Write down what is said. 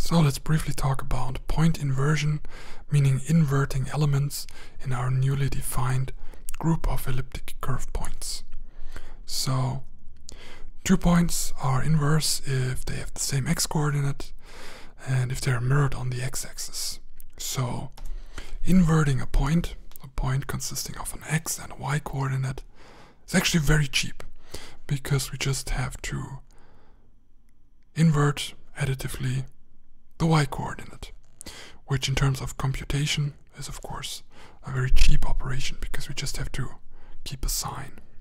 So let's briefly talk about point inversion, meaning inverting elements in our newly defined group of elliptic curve points. So 2 points are inverse if they have the same x-coordinate and if they are mirrored on the x-axis. So inverting a point consisting of an x and a y coordinate, is actually very cheap because we just have to invert additively the y coordinate, which in terms of computation is of course a very cheap operation because we just have to keep a sign.